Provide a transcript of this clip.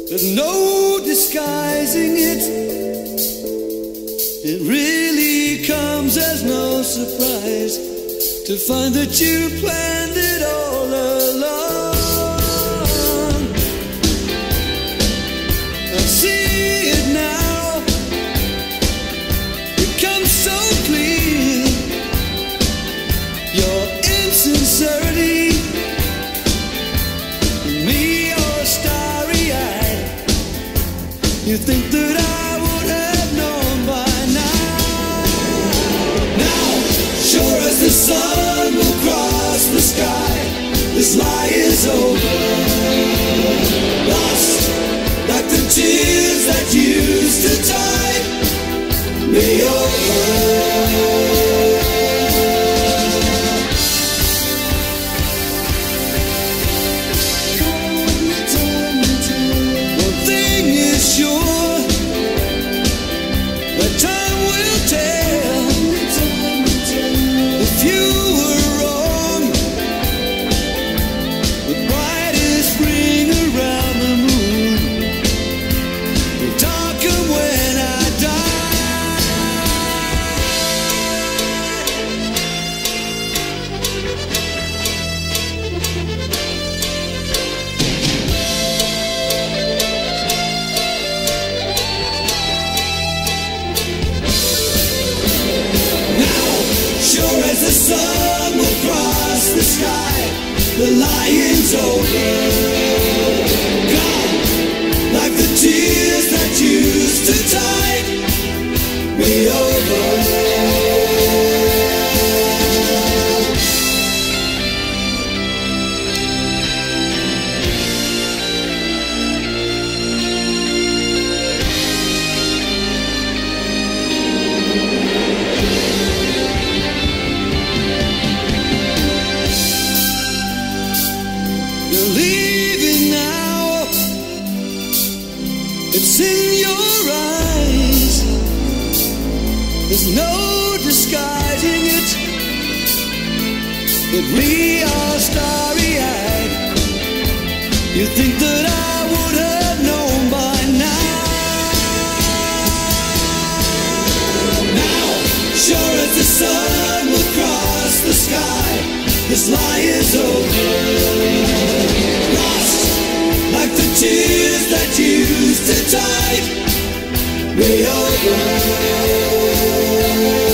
There's no disguising it. It really comes as no surprise to find that you planned it all along. I see it now. It comes so clear. Your insincerity, me or starry-eyed. You think that I would have known by now. Now, sure as the sun will cross the sky, this lie is over. Lost like the tears that used to tide me over. The sun will cross the sky, the lion's over. Gone, like the tears that used to tide me over. It's in your eyes. There's no disguising it. That we are starry-eyed. You think that I would have known by now. Now, sure as the sun will cross the sky, this lie is over. Lost like the tears that used to tide me over.